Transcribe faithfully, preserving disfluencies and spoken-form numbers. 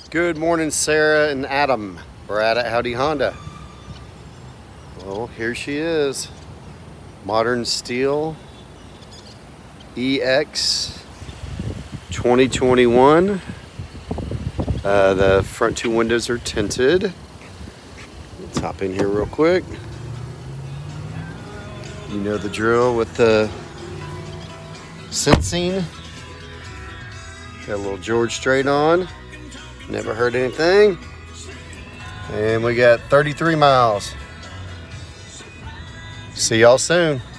Good morning, Sarah and Adam. We're at Howdy Honda. Well, here she is. Modern Steel E X twenty twenty-one. Uh, the front two windows are tinted. Let's hop in here real quick. You know the drill with the sensing. Got a little George Strait on. Never heard anything. And we got thirty-three miles. See y'all soon.